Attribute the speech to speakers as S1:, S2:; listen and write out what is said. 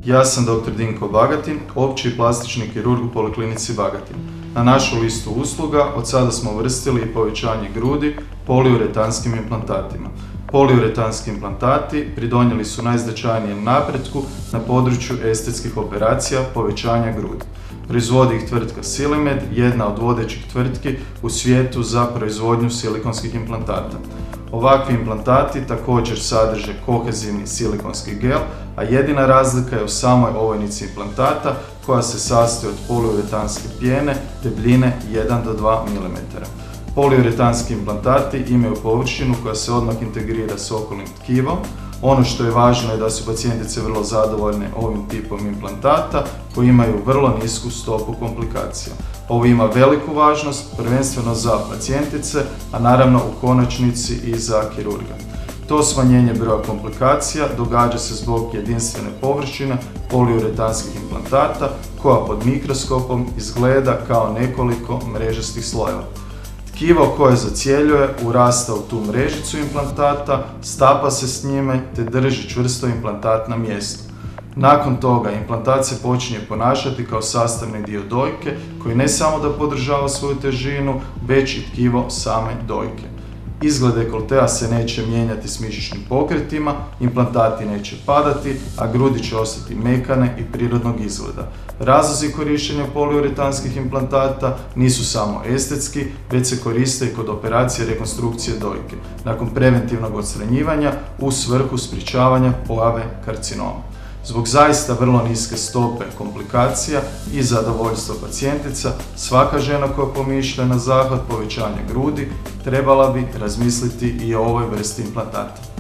S1: Ja sam dr. Dinko Bagatin, opći i plastični kirurg u Poliklinici Bagatin. Na našu listu usluga od sada smo uvrstili i povećanje grudi poliuretanskim implantatima. Poliuretanski implantati pridonijeli su najznačajnijem napretku na području estetskih operacija povećanja grudi. Proizvodi ih tvrtka Silimed, jedna od vodećih tvrtki u svijetu za proizvodnju silikonskih implantata. Ovakvi implantati također sadrže kohezivni silikonski gel, a jedina razlika je u samoj ovojnici implantata koja se sastoji od poliuretanske pjene debljine 1 do 2 mm. Poliuretanski implantati imaju površinu koja se odmah integrira s okolnim tkivom. Ono što je važno je da su pacijentice vrlo zadovoljne ovim tipom implantata koji imaju vrlo nisku stopu komplikacija. Ovo ima veliku važnost, prvenstveno za pacijentice, a naravno u konačnici i za kirurga. To smanjenje broja komplikacija događa se zbog jedinstvene površine poliuretanskih implantata koja pod mikroskopom izgleda kao nekoliko mrežastih slojeva. Tkivo koje zacjeljuje urasta u tu mrežicu implantata, stapa se s njime te drži čvrsto implantat na mjestu. Nakon toga implantat se počinje ponašati kao sastavni dio dojke koji ne samo da podržava svoju težinu, već i tkivo same dojke. Izgled dekoltea se neće mijenjati s mišićnim pokretima, implantati neće padati, a grudi će ostati mekane i prirodnog izgleda. Razlozi korištenja poliuretanskih implantata nisu samo estetski, već se koriste i kod operacije rekonstrukcije dojke, nakon preventivnog odstranjivanja u svrhu sprječavanja pojave karcinoma. Zbog zaista vrlo niske stope komplikacija i zadovoljstva pacijentica, svaka žena koja pomišlja na zahvat povećanja grudi trebala bi razmisliti i o ovoj vrsti implantata.